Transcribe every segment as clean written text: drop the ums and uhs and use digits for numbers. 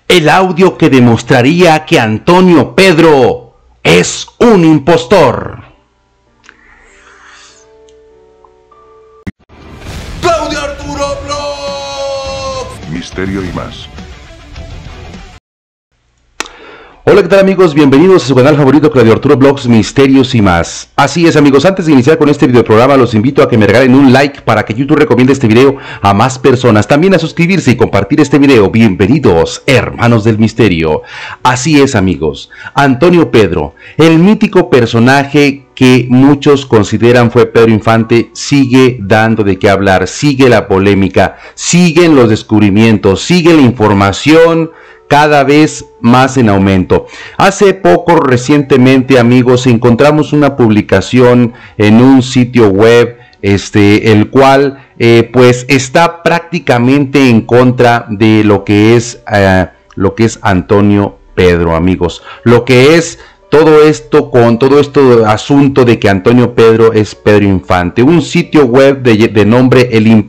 El audio que demostraría que Antonio Pedro es un impostor. Claudio Arturo Vlogs. Misterio y más. Hola, ¿qué tal amigos? Bienvenidos a su canal favorito Claudio Arturo Vlogs, Misterios y más. Así es amigos, antes de iniciar con este videoprograma los invito a que me regalen un like para que YouTube recomiende este video a más personas. También a suscribirse y compartir este video. Bienvenidos, hermanos del misterio. Así es amigos, Antonio Pedro, el mítico personaje que muchos consideran fue Pedro Infante, sigue dando de qué hablar, sigue la polémica, siguen los descubrimientos, sigue la información cada vez más en aumento. Hace poco, recientemente amigos, encontramos una publicación en un sitio web, el cual pues está prácticamente en contra de lo que es Antonio Pedro, amigos. Lo que es todo esto con todo esto asunto de que Antonio Pedro es Pedro Infante. Un sitio web de nombre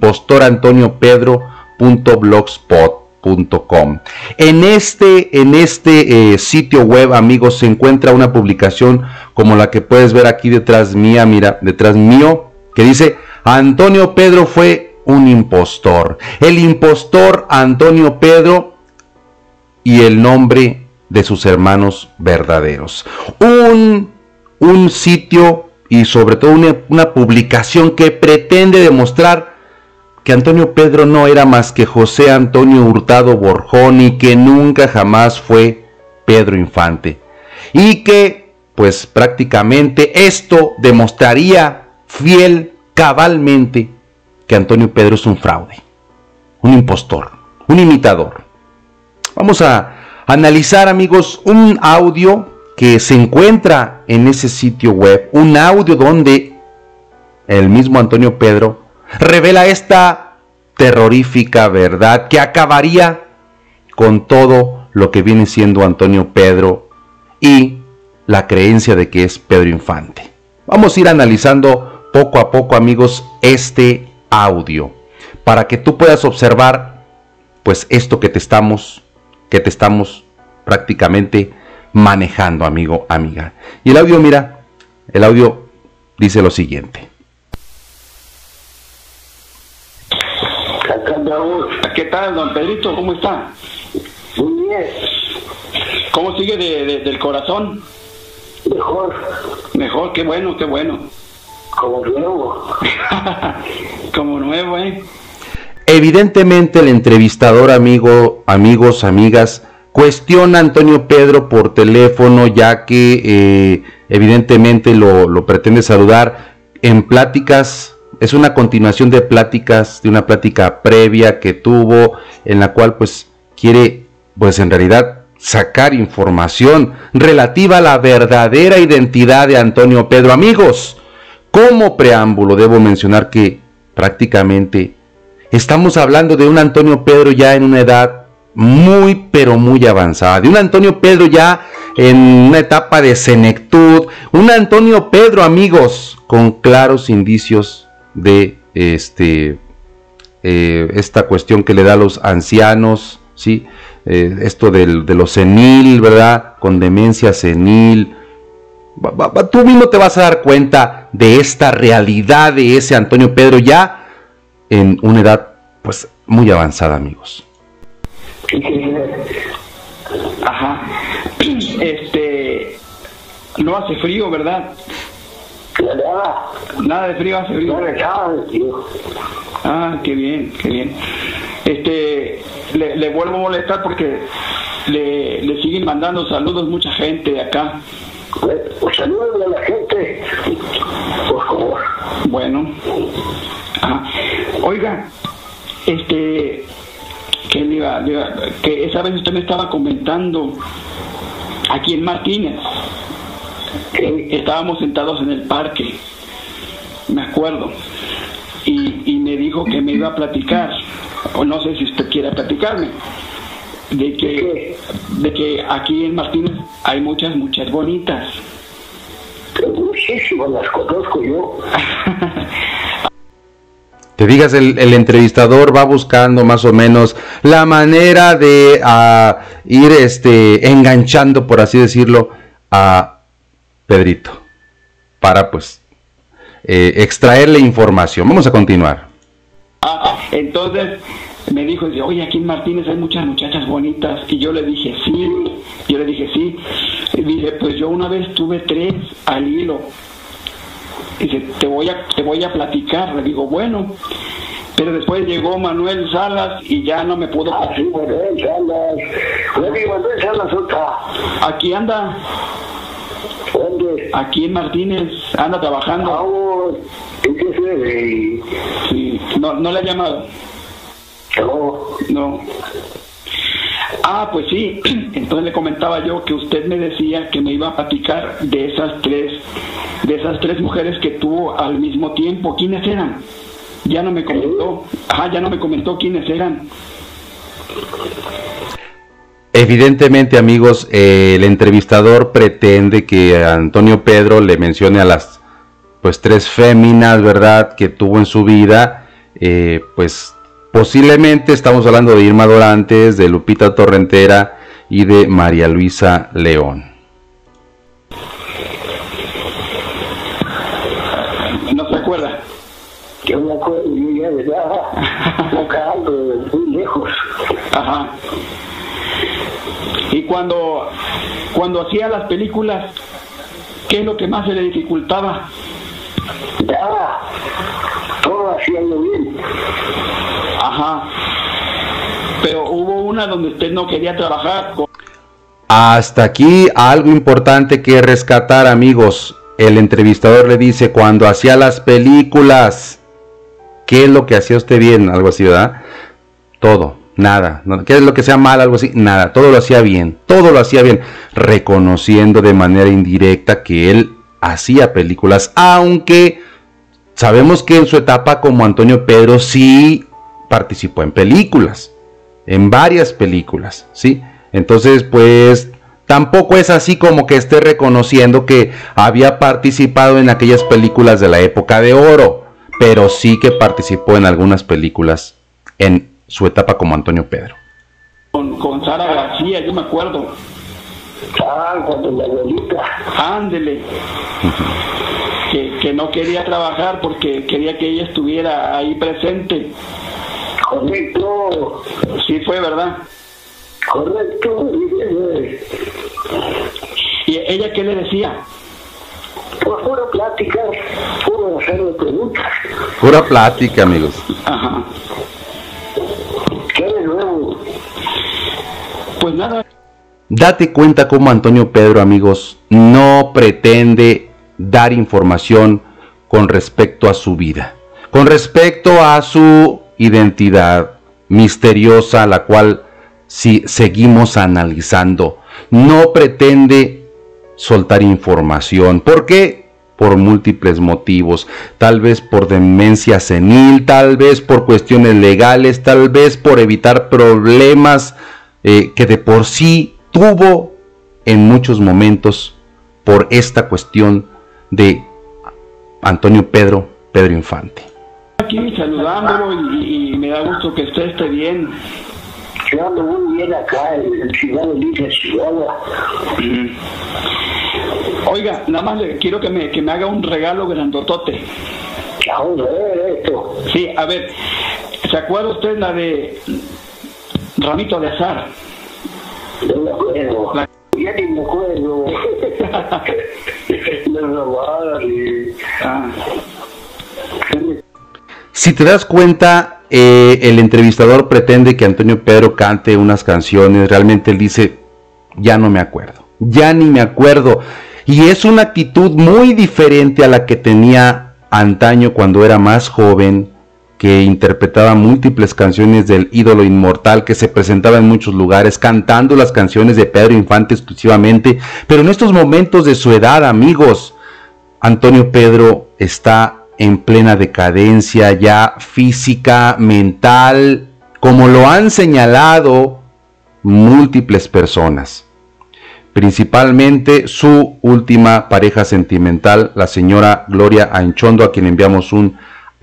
elimpostorantoniopedro.blogspot.com. En este sitio web amigos se encuentra una publicación como la que puedes ver aquí detrás mía, mira, detrás mío, que dice: Antonio Pedro fue un impostor. El impostor Antonio Pedro y el nombre de sus hermanos verdaderos. Un sitio y sobre todo una publicación que pretende demostrar que Antonio Pedro no era más que José Antonio Hurtado Borjón y que nunca jamás fue Pedro Infante. Y que, pues prácticamente esto demostraría fiel, cabalmente, que Antonio Pedro es un fraude, un impostor, un imitador. Vamos a analizar, amigos, un audio que se encuentra en ese sitio web, un audio donde el mismo Antonio Pedro revela esta terrorífica verdad que acabaría con todo lo que viene siendo Antonio Pedro y la creencia de que es Pedro Infante. Vamos a ir analizando poco a poco, amigos, este audio para que tú puedas observar pues esto que te estamos prácticamente manejando, amigo, amiga. Y el audio, mira, el audio dice lo siguiente. ¿Qué tal, don Pedrito? ¿Cómo está? Muy bien. ¿Cómo sigue del corazón? Mejor. Mejor, qué bueno, qué bueno. Como nuevo. Como nuevo, ¿eh? Evidentemente el entrevistador, amigos, amigas, cuestiona a Antonio Pedro por teléfono, ya que evidentemente lo pretende saludar en pláticas. Es una continuación de pláticas, de una plática previa que tuvo, en la cual pues quiere, pues en realidad, sacar información relativa a la verdadera identidad de Antonio Pedro. Amigos, como preámbulo debo mencionar que prácticamente estamos hablando de un Antonio Pedro ya en una edad muy pero muy avanzada, de un Antonio Pedro ya en una etapa de senectud, un Antonio Pedro, amigos, con claros indicios de esta cuestión que le da a los ancianos, ¿sí? Esto de lo senil, ¿verdad? Con demencia senil. Tú mismo te vas a dar cuenta de esta realidad de ese Antonio Pedro ya en una edad pues muy avanzada, amigos. Ajá. No hace frío, ¿verdad? Nada de frío, hace frío. Ah, qué bien, qué bien. Le vuelvo a molestar porque le siguen mandando saludos mucha gente de acá. Pues saludos a la gente, por favor. Bueno. Ajá. Oiga, que esa vez usted me estaba comentando aquí en Martínez. Estábamos sentados en el parque, me acuerdo, y me dijo que me iba a platicar, o no sé si usted quiere platicarme, de que aquí en Martínez hay muchas bonitas. Muchísimas las conozco yo. Te digas, el entrevistador va buscando más o menos la manera de ir enganchando, por así decirlo, a Pedrito, para pues extraerle información. Vamos a continuar. Entonces me dijo, oye, aquí en Martínez hay muchas muchachas bonitas, y yo le dije sí, y dije, pues yo una vez tuve 3 al hilo. Dice, te voy a platicar. Le digo, bueno, pero después llegó Manuel Salas y ya no me pudo. Sí, Manuel Salas. Manuel Salas otra. Aquí anda. ¿Dónde? Aquí en Martínez, anda trabajando. ¿En qué sede? Sí, no le ha llamado. No. Pues sí, entonces le comentaba yo que usted me decía que me iba a platicar de esas tres mujeres que tuvo al mismo tiempo. ¿Quiénes eran? Ya no me comentó quiénes eran. Evidentemente, amigos, el entrevistador pretende que Antonio Pedro le mencione a las 3 féminas, ¿verdad?, que tuvo en su vida. Pues posiblemente estamos hablando de Irma Dorantes, de Lupita Torrentera y de María Luisa León. ¿No se acuerda? Yo me acuerdo, yo ya estaba tocando muy lejos. Ajá. Y cuando hacía las películas, ¿qué es lo que más se le dificultaba? Todo haciendo bien. Ajá. Pero hubo una donde usted no quería trabajar. Hasta aquí algo importante que rescatar, amigos. El entrevistador le dice, cuando hacía las películas, ¿qué es lo que hacía usted bien? Algo así, ¿verdad? Todo, nada. ¿Qué es lo que sea mal? Algo así, nada. Todo lo hacía bien, reconociendo de manera indirecta que él hacía películas, aunque sabemos que en su etapa como Antonio Pedro sí participó en películas, en varias películas, ¿sí? Entonces, pues, tampoco es así como que esté reconociendo que había participado en aquellas películas de la época de oro, pero sí que participó en algunas películas en su etapa como Antonio Pedro. Con Sara García, yo me acuerdo. Cuando la abuelita. Ándele. Que no quería trabajar porque quería que ella estuviera ahí presente. Correcto. Sí fue, ¿verdad? Correcto. ¿Y ella qué le decía? Pues pura plática, puro hacerle preguntas. Pura plática, amigos. Ajá. ¿Qué de nuevo? Pues nada. Date cuenta cómo Antonio Pedro, amigos, no pretende dar información con respecto a su vida, con respecto a su identidad misteriosa, la cual si seguimos analizando, no pretende soltar información. ¿Por qué? Por múltiples motivos, tal vez por demencia senil, tal vez por cuestiones legales, tal vez por evitar problemas que de por sí tuvo en muchos momentos por esta cuestión de Antonio Pedro Infante. Aquí saludándolo y me da gusto que usted esté bien. Yo ando muy bien acá en Ciudad de Chihuahua. Oiga, nada más quiero que me haga un regalo grandotote. Vamos a ver esto. Sí, a ver, ¿se acuerda usted la de Ramito de Azar? No me acuerdo. Ya ni me acuerdo. Me robaron Si te das cuenta, el entrevistador pretende que Antonio Pedro cante unas canciones. Realmente él dice, ya no me acuerdo, ya ni me acuerdo. Y es una actitud muy diferente a la que tenía antaño cuando era más joven, que interpretaba múltiples canciones del ídolo inmortal, que se presentaba en muchos lugares cantando las canciones de Pedro Infante exclusivamente. Pero en estos momentos de su edad, amigos, Antonio Pedro está en plena decadencia ya física, mental, como lo han señalado múltiples personas. Principalmente su última pareja sentimental, la señora Gloria Anchondo, a quien enviamos un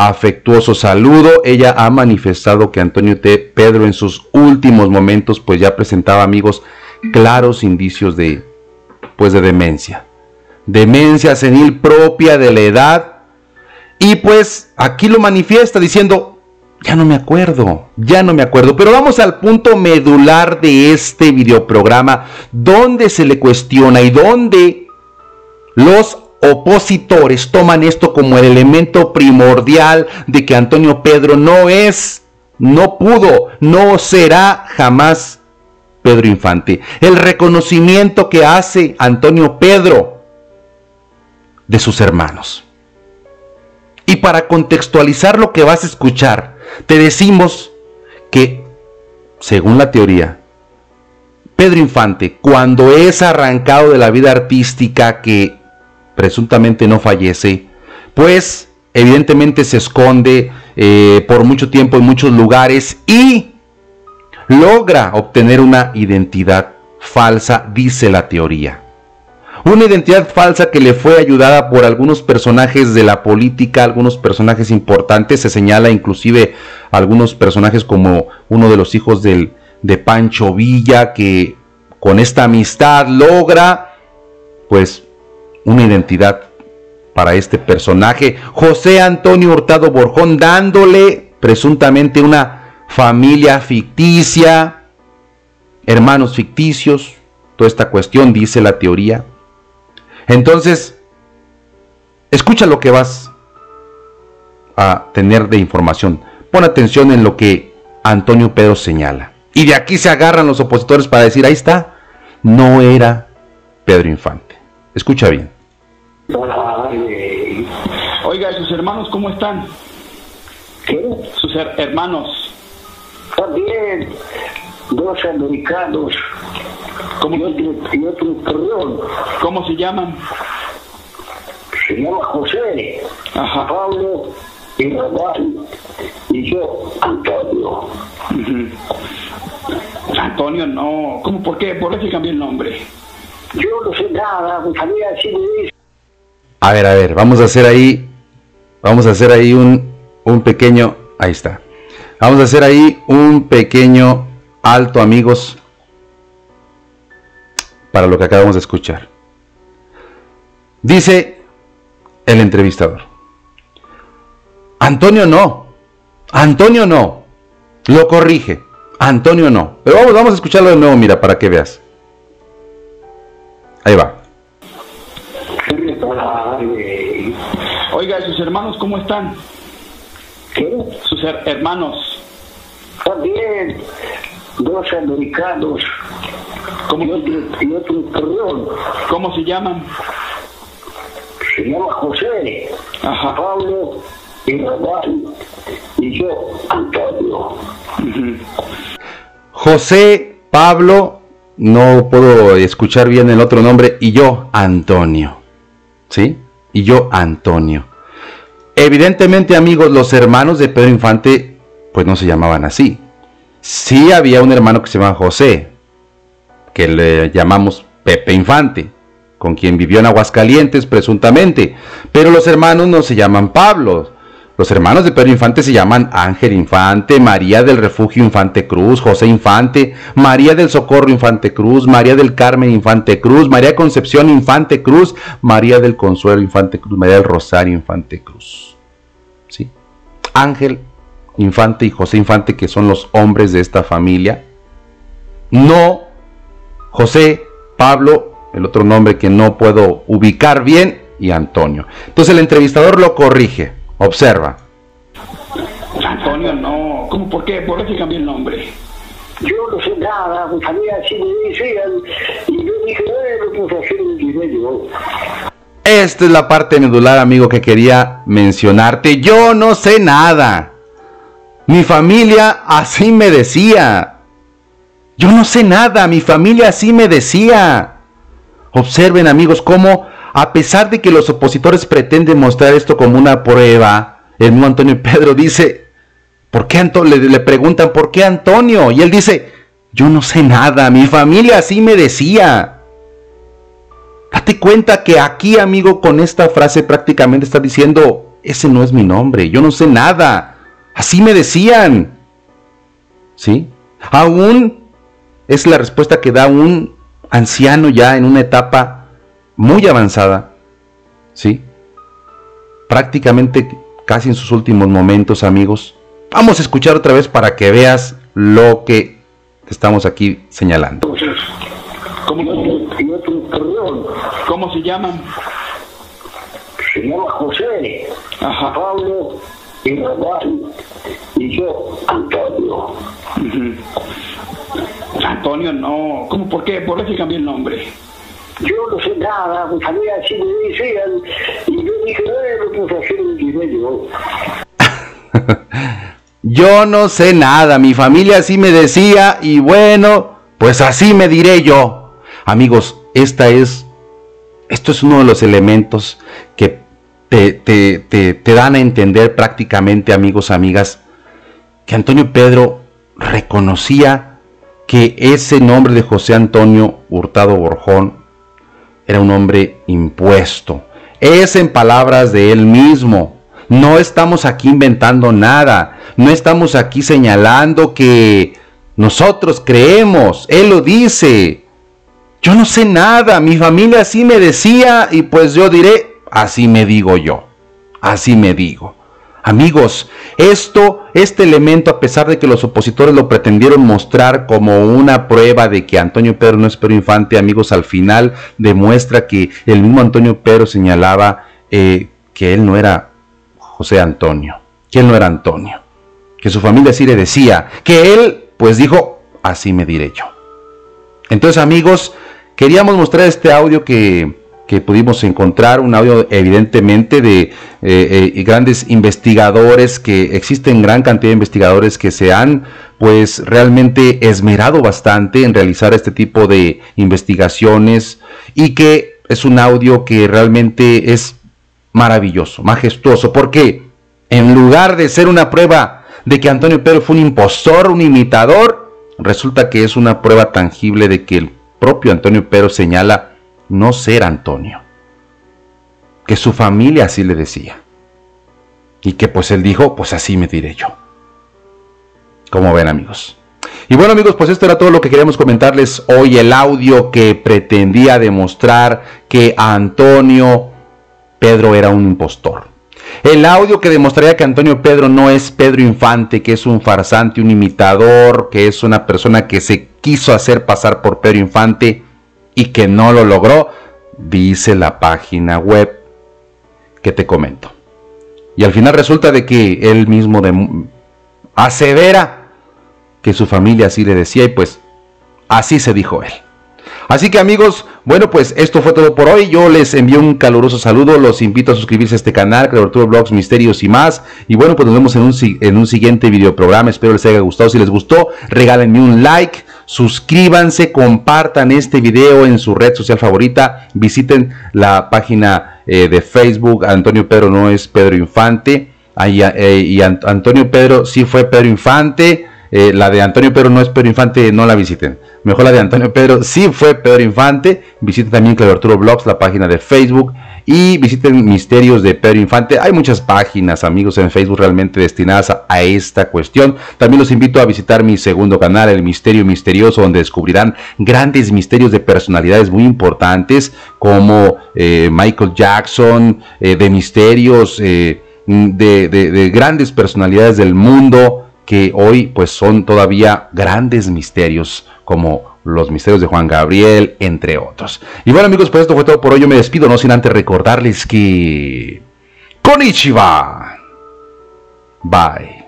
afectuoso saludo. Ella ha manifestado que Antonio Pedro en sus últimos momentos pues ya presentaba, amigos, claros indicios de demencia. Demencia senil propia de la edad. Y pues aquí lo manifiesta diciendo, ya no me acuerdo. Pero vamos al punto medular de este videoprograma, donde se le cuestiona y donde los opositores toman esto como el elemento primordial de que Antonio Pedro no pudo, no será jamás Pedro Infante. El reconocimiento que hace Antonio Pedro de sus hermanos. Y para contextualizar lo que vas a escuchar, te decimos que, según la teoría, Pedro Infante, cuando es arrancado de la vida artística, que presuntamente no fallece, pues evidentemente se esconde por mucho tiempo en muchos lugares y logra obtener una identidad falsa, dice la teoría. Una identidad falsa que le fue ayudada por algunos personajes de la política, algunos personajes importantes. Se señala inclusive algunos personajes como uno de los hijos de Pancho Villa, que con esta amistad logra pues una identidad para este personaje. José Antonio Hurtado Borjón, dándole presuntamente una familia ficticia, hermanos ficticios, toda esta cuestión, dice la teoría. Entonces, escucha lo que vas a tener de información. Pon atención en lo que Antonio Pedro señala. Y de aquí se agarran los opositores para decir, ahí está, no era Pedro Infante. Escucha bien. Oiga, ¿sus hermanos cómo están? ¿Qué? Sus hermanos. También, dos americanos. Y otro perdón. ¿Cómo se llaman? Se llama José, Ajá. Pablo y Raval, y yo, Antonio. Antonio, no. ¿Cómo? ¿Por qué? ¿Por qué cambié el nombre? Yo no sé nada, mi familia así me dice. A ver, vamos a hacer ahí un pequeño, ahí está. Vamos a hacer ahí un pequeño alto, amigos, para lo que acabamos de escuchar. Dice el entrevistador, Antonio no, lo corrige, Antonio no. Pero vamos a escucharlo de nuevo, mira, para que veas. Ahí va. Oiga, ¿sus hermanos cómo están? ¿Qué? Sus hermanos. También, dos americanos. Y otro perdón. ¿Cómo se llaman? Se llama José, Ajá. Pablo y Raval, y yo, Antonio. José, Pablo, no puedo escuchar bien el otro nombre, y yo, Antonio. ¿Sí? Y yo, Antonio. Evidentemente, amigos, los hermanos de Pedro Infante, pues no se llamaban así. Sí había un hermano que se llamaba José, que le llamamos Pepe Infante, con quien vivió en Aguascalientes presuntamente, pero los hermanos no se llaman Pablo. Los hermanos de Pedro Infante se llaman Ángel Infante, María del Refugio Infante Cruz, José Infante, María del Socorro Infante Cruz, María del Carmen Infante Cruz, María Concepción Infante Cruz, María del Consuelo Infante Cruz, María del Rosario Infante Cruz. ¿Sí? Ángel Infante y José Infante, que son los hombres de esta familia. No José, Pablo, el otro nombre que no puedo ubicar bien, y Antonio. Entonces el entrevistador lo corrige. Observa. Antonio, no. ¿Cómo? ¿Por qué? ¿Por qué cambié el nombre? Yo no sé nada, mi familia así me decían, y yo dije, bueno, pues así me diré yo. Esta es la parte medular, amigo, que quería mencionarte. Yo no sé nada. Mi familia así me decía. Yo no sé nada, mi familia así me decía. Observen, amigos, cómo a pesar de que los opositores pretenden mostrar esto como una prueba, el mismo Antonio Pedro dice, ¿por qué le preguntan, ¿por qué Antonio? Y él dice, yo no sé nada, mi familia así me decía. Date cuenta que aquí, amigo, con esta frase prácticamente está diciendo, ese no es mi nombre, yo no sé nada, así me decían. ¿Sí? Aún es la respuesta que da un anciano ya en una etapa muy avanzada, ¿sí? Prácticamente casi en sus últimos momentos, amigos. Vamos a escuchar otra vez para que veas lo que estamos aquí señalando. ¿Cómo se llaman? Se llama José, Ajá. Pablo y Rafael, y yo, Antonio. Antonio, no. ¿Cómo? ¿Por qué? ¿Por qué se cambió el nombre? Yo no sé nada, mi familia así me decían, y yo dije, bueno, pues así me dije yo. Yo no sé nada, mi familia así me decía, y bueno, pues así me diré yo. Amigos, esto es uno de los elementos que te dan a entender prácticamente, amigos, amigas, que Antonio Pedro reconocía que ese nombre de José Antonio Hurtado Borjón era un hombre impuesto. Es en palabras de él mismo. No estamos aquí inventando nada. No estamos aquí señalando que nosotros creemos. Él lo dice. Yo no sé nada. Mi familia así me decía y pues yo diré, así me digo yo. Así me digo. Amigos, este elemento, a pesar de que los opositores lo pretendieron mostrar como una prueba de que Antonio Pedro no es Pedro Infante, amigos, al final demuestra que el mismo Antonio Pedro señalaba que él no era José Antonio, que él no era Antonio, que su familia sí le decía, que él pues dijo, así me diré yo. Entonces, amigos, queríamos mostrar este audio que pudimos encontrar, un audio evidentemente de grandes investigadores, que existen gran cantidad de investigadores que se han pues realmente esmerado bastante en realizar este tipo de investigaciones, y que es un audio que realmente es maravilloso, majestuoso, porque en lugar de ser una prueba de que Antonio Pedro fue un impostor, un imitador, resulta que es una prueba tangible de que el propio Antonio Pedro señala no ser Antonio, que su familia así le decía, y que pues él dijo, pues así me diré yo. Como ven, amigos. Y bueno, amigos, pues esto era todo lo que queríamos comentarles hoy, el audio que pretendía demostrar que Antonio Pedro era un impostor. El audio que demostraría que Antonio Pedro no es Pedro Infante, que es un farsante, un imitador, que es una persona que se quiso hacer pasar por Pedro Infante y que no lo logró, dice la página web que te comento. Y al final resulta de que él mismo asevera que su familia así le decía, y pues así se dijo él. Así que, amigos, bueno, pues esto fue todo por hoy. Yo les envío un caluroso saludo, los invito a suscribirse a este canal, Clever Arturo Blogs, Misterios y más. Y bueno, pues nos vemos en un siguiente videoprograma. Espero les haya gustado. Si les gustó, regálenme un like, suscríbanse, compartan este video en su red social favorita. Visiten la página de Facebook, Antonio Pedro no es Pedro Infante. Antonio Pedro sí fue Pedro Infante. La de Antonio Pedro no es Pedro Infante, no la visiten. Mejor la de Antonio Pedro sí fue Pedro Infante. Visiten también Clever Arturo Blogs, la página de Facebook. Y visiten Misterios de Pedro Infante. Hay muchas páginas, amigos, en Facebook realmente destinadas a esta cuestión. También los invito a visitar mi segundo canal, El Misterio Misterioso, donde descubrirán grandes misterios de personalidades muy importantes, como Michael Jackson, de misterios de grandes personalidades del mundo, que hoy pues son todavía grandes misterios, como los misterios de Juan Gabriel, entre otros. Y bueno, amigos, pues esto fue todo por hoy. Yo me despido, no sin antes recordarles que... ¡Konnichiwa! Bye.